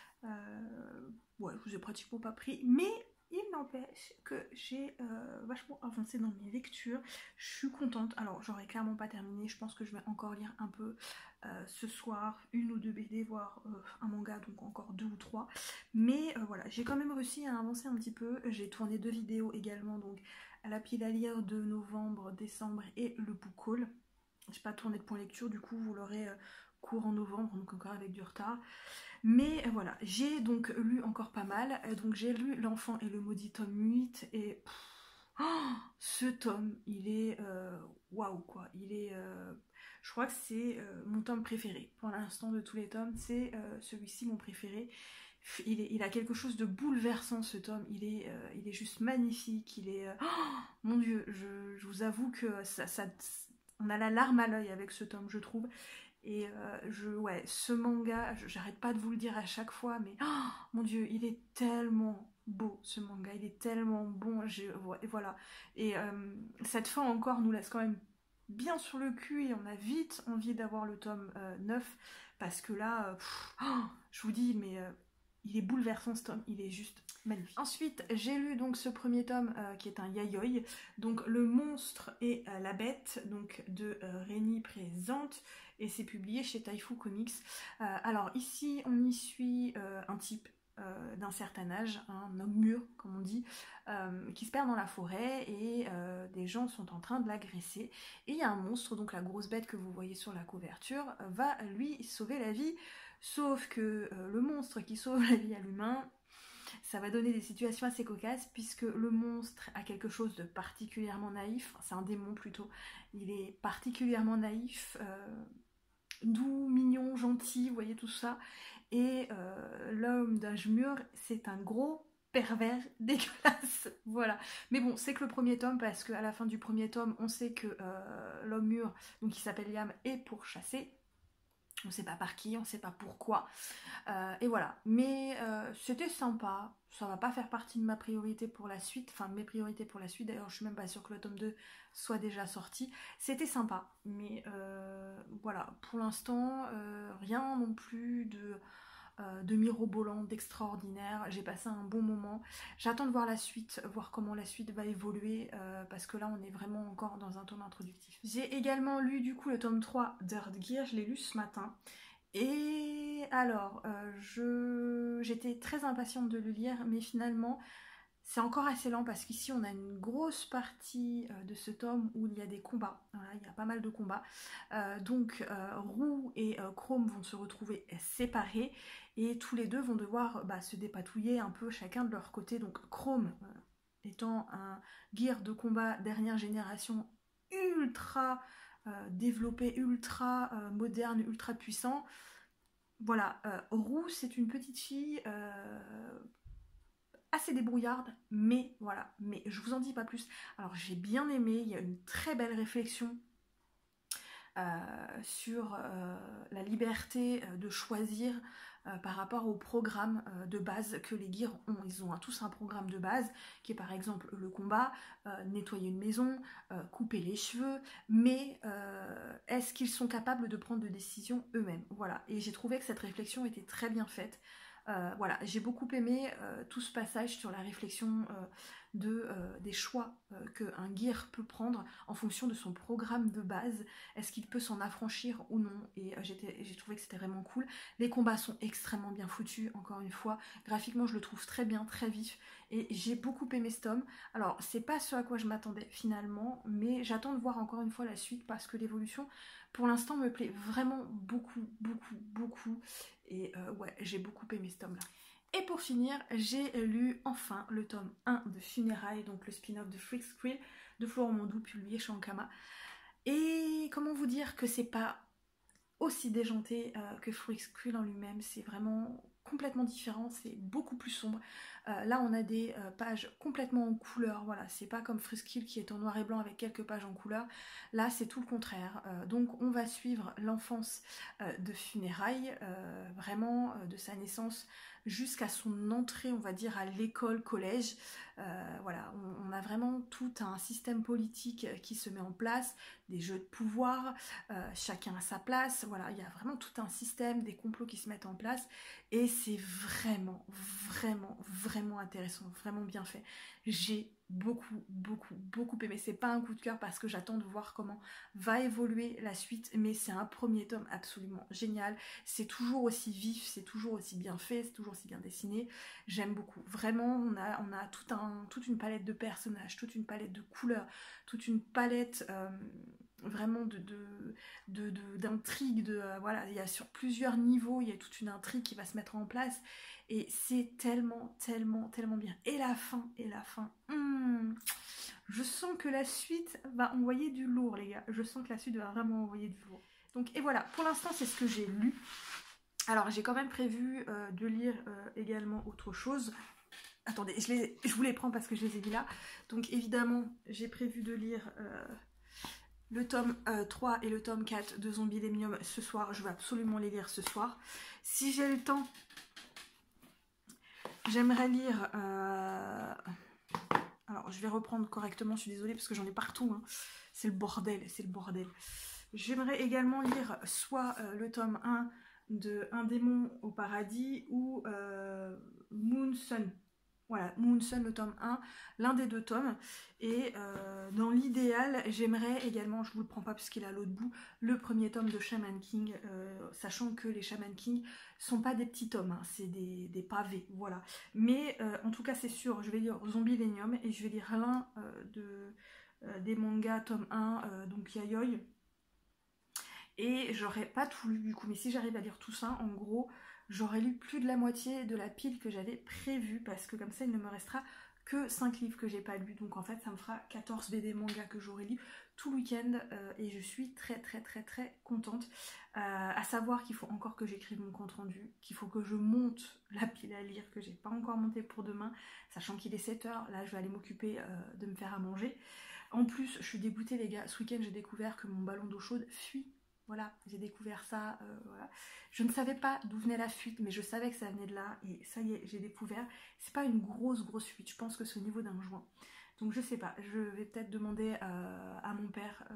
S1: Euh, ouais, je vous ai pratiquement pas pris, mais il n'empêche que j'ai euh, vachement avancé dans mes lectures. Je suis contente. Alors, j'aurais clairement pas terminé. Je pense que je vais encore lire un peu euh, ce soir, une ou deux B D, voire euh, un manga, donc encore deux ou trois. Mais euh, voilà, j'ai quand même réussi à avancer un petit peu. J'ai tourné deux vidéos également, donc à la pile à lire de novembre, décembre et le book haul. J'ai pas tourné de point lecture, du coup vous l'aurez euh, court en novembre, donc encore avec du retard. Mais euh, voilà, j'ai donc lu encore pas mal. Euh, donc j'ai lu L'Enfant et le Maudit tome huit et pff, oh, ce tome, il est waouh wow, quoi. Il est, euh, je crois que c'est euh, mon tome préféré pour l'instant de tous les tomes. C'est euh, celui-ci mon préféré. Il, est, il a quelque chose de bouleversant ce tome. Il est, euh, il est juste magnifique. Il est, euh, oh, mon Dieu, je, je vous avoue que ça, ça, on a la larme à l'œil avec ce tome, je trouve. Et euh, je, ouais, ce manga, j'arrête pas de vous le dire à chaque fois, mais oh, mon Dieu, il est tellement beau ce manga, il est tellement bon, je, ouais, voilà. Et euh, cette fin encore nous laisse quand même bien sur le cul et on a vite envie d'avoir le tome euh, neuf, parce que là, euh, pff, oh, je vous dis, mais euh, il est bouleversant ce tome, il est juste magnifique. Ensuite, j'ai lu donc ce premier tome euh, qui est un yayoi, donc Le monstre et euh, la bête, donc de euh, Rénie Présente, et c'est publié chez Taifu Comics. Euh, alors ici, on y suit euh, un type euh, d'un certain âge, un homme mûr, comme on dit, euh, qui se perd dans la forêt et euh, des gens sont en train de l'agresser. Et il y a un monstre, donc la grosse bête que vous voyez sur la couverture, euh, va lui sauver la vie. Sauf que euh, le monstre qui sauve la vie à l'humain, ça va donner des situations assez cocasses puisque le monstre a quelque chose de particulièrement naïf, c'est un démon plutôt, il est particulièrement naïf, euh, doux, mignon, gentil, vous voyez tout ça, et euh, l'homme d'âge mûr, c'est un gros pervers dégueulasse, voilà. Mais bon, c'est que le premier tome, parce qu'à la fin du premier tome, on sait que euh, l'homme mûr, donc qui s'appelle Liam, est pourchassé. On ne sait pas par qui, on ne sait pas pourquoi. Euh, et voilà. Mais euh, c'était sympa. Ça va pas faire partie de ma priorité pour la suite. Enfin, de mes priorités pour la suite. D'ailleurs, je suis même pas sûre que le tome deux soit déjà sorti. C'était sympa. Mais euh, voilà. Pour l'instant, euh, rien non plus de... Euh, de mirobolant, d'extraordinaire. J'ai passé un bon moment. J'attends de voir la suite, voir comment la suite va évoluer, euh, parce que là on est vraiment encore dans un tome introductif. J'ai également lu du coup le tome trois d'Earth Gear, je l'ai lu ce matin. Et alors, euh, je... j'étais très impatiente de le lire, mais finalement c'est encore assez lent parce qu'ici on a une grosse partie euh, de ce tome où il y a des combats, voilà, il y a pas mal de combats, euh, donc euh, Roux et euh, Chrome vont se retrouver séparés et tous les deux vont devoir bah, se dépatouiller un peu chacun de leur côté, donc Chrome euh, étant un gear de combat dernière génération ultra euh, développé, ultra euh, moderne, ultra puissant, voilà, euh, Roux c'est une petite fille... Euh, assez débrouillarde, mais voilà, mais je vous en dis pas plus. Alors j'ai bien aimé, il y a une très belle réflexion euh, sur euh, la liberté euh, de choisir euh, par rapport au programme euh, de base que les gears ont. Ils ont hein, tous un programme de base qui est par exemple le combat, euh, nettoyer une maison, euh, couper les cheveux, mais euh, est-ce qu'ils sont capables de prendre des décisions eux-mêmes? Voilà, et j'ai trouvé que cette réflexion était très bien faite. Euh, voilà, j'ai beaucoup aimé euh, tout ce passage sur la réflexion euh, de, euh, des choix euh, qu'un gear peut prendre en fonction de son programme de base. Est-ce qu'il peut s'en affranchir ou non? Et euh, j'ai trouvé que c'était vraiment cool. Les combats sont extrêmement bien foutus, encore une fois. Graphiquement, je le trouve très bien, très vif. Et j'ai beaucoup aimé ce tome. Alors, c'est pas ce à quoi je m'attendais finalement, mais j'attends de voir encore une fois la suite parce que l'évolution, pour l'instant, me plaît vraiment beaucoup, beaucoup, beaucoup. Et euh, ouais, j'ai beaucoup aimé ce tome-là. Et pour finir, j'ai lu enfin le tome un de Funérailles, donc le spin-off de Freak Quill de Florent Mondou, publié chez Ankama. Et comment vous dire que c'est pas aussi déjanté euh, que Freak Quill en lui-même, c'est vraiment complètement différent, c'est beaucoup plus sombre. Euh, là on a des euh, pages complètement en couleur, voilà, c'est pas comme Freak Quill qui est en noir et blanc avec quelques pages en couleur, là c'est tout le contraire. Euh, donc on va suivre l'enfance euh, de Funérailles, euh, vraiment euh, de sa naissance jusqu'à son entrée, on va dire, à l'école, collège. Euh, voilà, on, on a vraiment tout un système politique qui se met en place, des jeux de pouvoir, euh, chacun à sa place, voilà, il y a vraiment tout un système, des complots qui se mettent en place, et c'est vraiment, vraiment, vraiment intéressant, vraiment bien fait. J'ai beaucoup, beaucoup, beaucoup aimé. C'est pas un coup de cœur parce que j'attends de voir comment va évoluer la suite, mais c'est un premier tome absolument génial. C'est toujours aussi vif, c'est toujours aussi bien fait, c'est toujours aussi bien dessiné. J'aime beaucoup. Vraiment, on a, on a tout un, toute une palette de personnages, toute une palette de couleurs, toute une palette euh, vraiment de, de, de, de, d'intrigue, de, euh, voilà, il y a sur plusieurs niveaux, il y a toute une intrigue qui va se mettre en place. Et c'est tellement, tellement, tellement bien. Et la fin, et la fin, hmm, je sens que la suite va envoyer du lourd, les gars. Je sens que la suite va vraiment envoyer du lourd. Donc, et voilà, pour l'instant, c'est ce que j'ai lu. Alors, j'ai quand même prévu euh, de lire euh, également autre chose. Attendez, je, les, je vous les prends parce que je les ai mis là. Donc, évidemment, j'ai prévu de lire euh, le tome euh, trois et le tome quatre de Zombielémium ce soir. Je vais absolument les lire ce soir. Si j'ai le temps... J'aimerais lire... Euh... Alors, je vais reprendre correctement, je suis désolée parce que j'en ai partout. Hein. C'est le bordel, c'est le bordel. J'aimerais également lire soit euh, le tome un de Un démon au paradis ou euh, Moon Sun. Voilà, Moon Sun, le tome un, l'un des deux tomes. Et euh, dans l'idéal, j'aimerais également, je vous le prends pas puisqu'il est à l'autre bout, le premier tome de Shaman King, euh, sachant que les Shaman King sont pas des petits tomes, hein, c'est des, des pavés, voilà. Mais euh, en tout cas, c'est sûr, je vais lire Zombielémium et je vais lire l'un euh, de, euh, des mangas tome un, euh, donc Yayoi. Et j'aurais pas tout lu du coup, mais si j'arrive à lire tout ça, en gros, j'aurais lu plus de la moitié de la pile que j'avais prévue, parce que comme ça, il ne me restera que cinq livres que j'ai pas lus. Donc en fait, ça me fera quatorze B D manga que j'aurai lu tout le week-end, euh, et je suis très très très très contente. Euh, à savoir qu'il faut encore que j'écrive mon compte rendu, qu'il faut que je monte la pile à lire que j'ai pas encore montée pour demain, sachant qu'il est sept heures, là je vais aller m'occuper euh, de me faire à manger. En plus, je suis dégoûtée les gars, ce week-end j'ai découvert que mon ballon d'eau chaude fuit. Voilà, j'ai découvert ça, euh, voilà. Je ne savais pas d'où venait la fuite, mais je savais que ça venait de là, et ça y est, j'ai découvert. C'est pas une grosse, grosse fuite, je pense que c'est au niveau d'un joint. Donc je sais pas, je vais peut-être demander euh, à mon père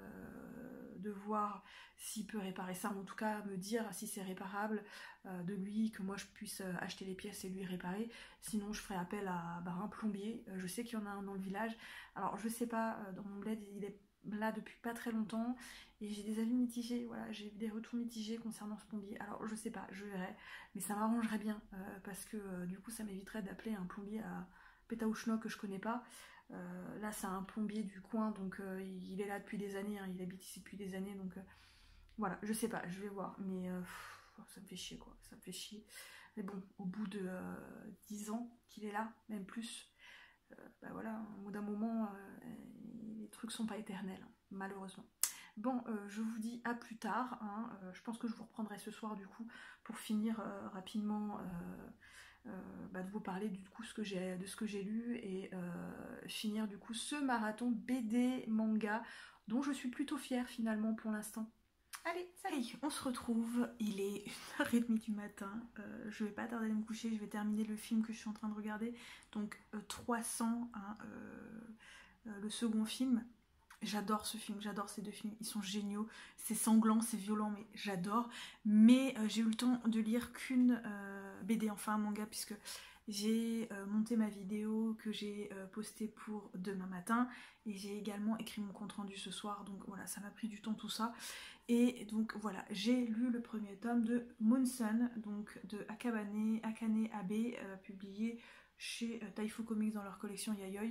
S1: euh, de voir s'il peut réparer ça, ou en tout cas me dire si c'est réparable, euh, de lui, que moi je puisse euh, acheter les pièces et lui réparer. Sinon je ferai appel à bah, un plombier, euh, je sais qu'il y en a un dans le village. Alors je sais pas, euh, dans mon bled, il est là depuis pas très longtemps et j'ai des avis mitigés, voilà, j'ai eu des retours mitigés concernant ce plombier. Alors je sais pas, je verrai, mais ça m'arrangerait bien euh, parce que euh, du coup ça m'éviterait d'appeler un plombier à Pétaouchno que je connais pas. Euh, là c'est un plombier du coin, donc euh, il est là depuis des années, hein, il habite ici depuis des années, donc euh, voilà, je sais pas, je vais voir, mais euh, pff, ça me fait chier quoi, ça me fait chier. Mais bon, au bout de euh, dix ans qu'il est là, même plus, euh, bah voilà, au bout d'un moment, euh, les trucs sont pas éternels, hein, malheureusement. Bon, euh, je vous dis à plus tard, hein, euh, je pense que je vous reprendrai ce soir du coup pour finir euh, rapidement euh, euh, bah, de vous parler du coup ce que j'ai, de ce que j'ai lu et euh, finir du coup ce marathon B D manga dont je suis plutôt fière finalement pour l'instant. Allez, salut. On se retrouve, il est une heure trente du matin, euh, je vais pas tarder à me coucher, je vais terminer le film que je suis en train de regarder, donc euh, trois cents, hein, euh, euh, le second film. J'adore ce film, j'adore ces deux films, ils sont géniaux, c'est sanglant, c'est violent, mais j'adore. Mais euh, j'ai eu le temps de lire qu'une euh, B D, enfin un manga, puisque j'ai euh, monté ma vidéo que j'ai euh, postée pour demain matin et j'ai également écrit mon compte rendu ce soir, donc voilà, ça m'a pris du temps tout ça. Et donc voilà, j'ai lu le premier tome de Moonsun, donc de Akabane, Akane Abe, euh, publié chez euh, Taifu Comics dans leur collection Yayoi.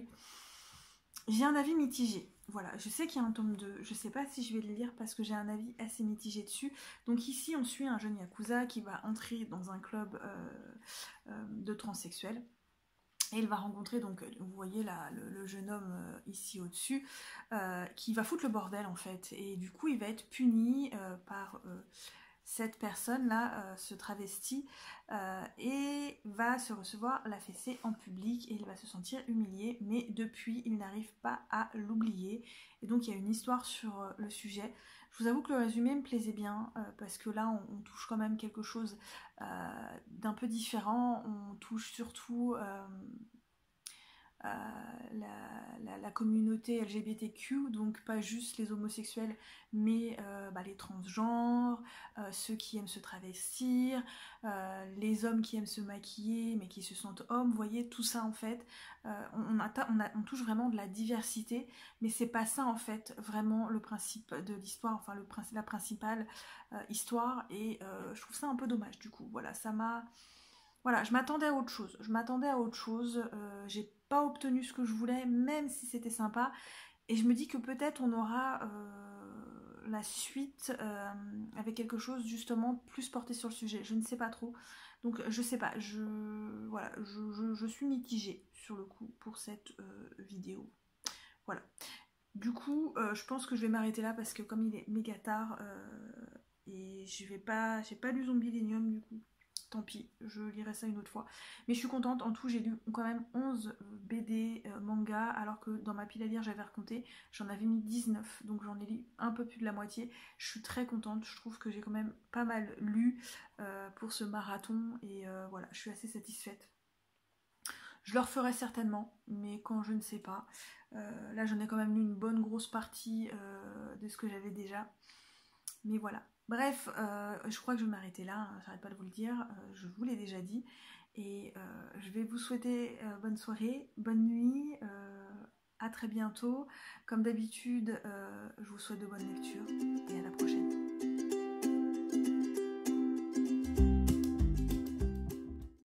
S1: J'ai un avis mitigé. Voilà, je sais qu'il y a un tome deux, je sais pas si je vais le lire parce que j'ai un avis assez mitigé dessus. Donc ici, on suit un jeune yakuza qui va entrer dans un club euh, euh, de transsexuels. Et il va rencontrer, donc, vous voyez là, le, le jeune homme euh, ici au-dessus, euh, qui va foutre le bordel en fait. Et du coup, il va être puni euh, par euh, cette personne-là, euh, ce travesti, euh, et va se recevoir la fessée en public et il va se sentir humilié. Mais depuis, il n'arrive pas à l'oublier. Et donc, il y a une histoire sur euh, le sujet. Je vous avoue que le résumé me plaisait bien euh, parce que là, on, on touche quand même quelque chose euh, d'un peu différent. On touche surtout euh, euh, la, la, la communauté L G B T Q, donc pas juste les homosexuels, mais euh, bah, les transgenres, euh, ceux qui aiment se travestir, euh, les hommes qui aiment se maquiller mais qui se sentent hommes. Vous voyez, tout ça en fait, euh, on, on, a, on, a, on touche vraiment de la diversité, mais c'est pas ça en fait vraiment le principe de l'histoire, enfin le, la principale euh, histoire, et euh, je trouve ça un peu dommage du coup. Voilà, ça m'a... Voilà, je m'attendais à autre chose. Je m'attendais à autre chose. Euh, j'ai pas obtenu ce que je voulais, même si c'était sympa. Et je me dis que peut-être on aura euh, la suite euh, avec quelque chose justement plus porté sur le sujet. Je ne sais pas trop. Donc je sais pas. Je voilà, je, je, je suis mitigée sur le coup pour cette euh, vidéo. Voilà. Du coup, euh, je pense que je vais m'arrêter là parce que comme il est méga tard euh, et je vais pas, j'ai pas lu Zombilenium du coup. Tant pis, je lirai ça une autre fois. Mais je suis contente, en tout j'ai lu quand même onze B D euh, manga, alors que dans ma pile à lire j'avais recompté, j'en avais mis dix-neuf, donc j'en ai lu un peu plus de la moitié. Je suis très contente, je trouve que j'ai quand même pas mal lu euh, pour ce marathon, et euh, voilà, je suis assez satisfaite. Je le referai certainement, mais quand je ne sais pas. Euh, là j'en ai quand même lu une bonne grosse partie euh, de ce que j'avais déjà. Mais voilà. Bref, euh, je crois que je vais m'arrêter là, hein, j'arrête pas de vous le dire, euh, je vous l'ai déjà dit. Et euh, je vais vous souhaiter euh, bonne soirée, bonne nuit, euh, à très bientôt. Comme d'habitude, euh, je vous souhaite de bonnes lectures et à la prochaine.